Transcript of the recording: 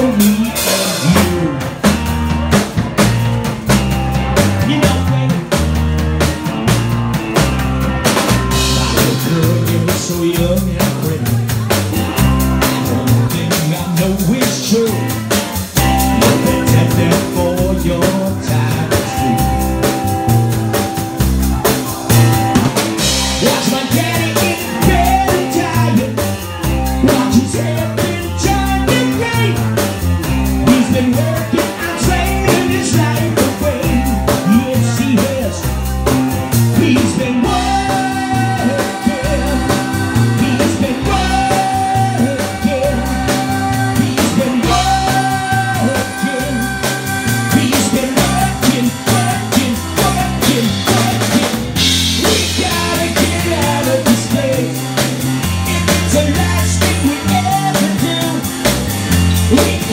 for me and you. You know, baby, my little girl, you're so young and pretty. One thing I know is true, you've been tempted for your time is through. Watch my daddy in bed and tired. Watch his head been turning gray. He's been working and trading his life away. Yes, he has. He's been working. He's been working. He's been working. He's been working, working, working, working. We gotta get out of this place. If it's the last thing we ever do, we